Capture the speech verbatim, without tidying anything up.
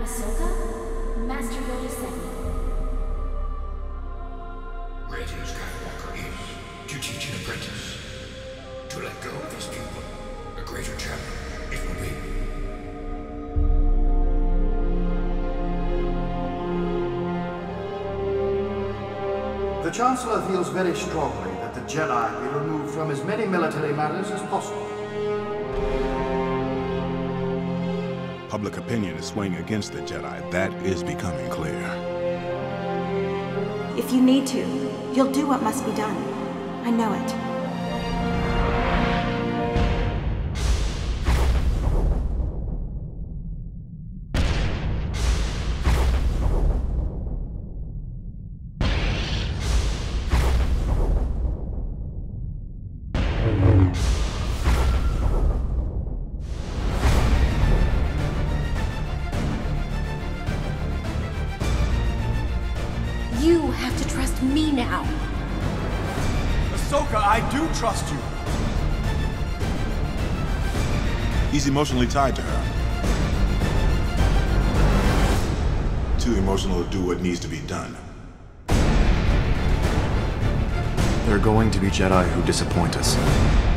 Ahsoka, Master Yoda sent me. Anakin Skywalker is to teach an apprentice, to let go of his pupil, a greater chapter, it will be. The Chancellor feels very strongly that the Jedi be removed from as many military matters as possible. Public opinion is swaying against the Jedi. That is becoming clear. If you need to, you'll do what must be done. I know it. You have to trust me now. Ahsoka, I do trust you. He's emotionally tied to her. Too emotional to do what needs to be done. There are going to be Jedi who disappoint us.